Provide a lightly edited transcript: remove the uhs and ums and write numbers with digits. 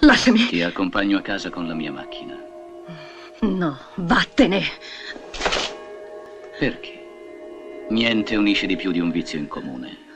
Lasciami. Ti accompagno a casa con la mia macchina. No, vattene. Perché? Niente unisce di più di un vizio in comune.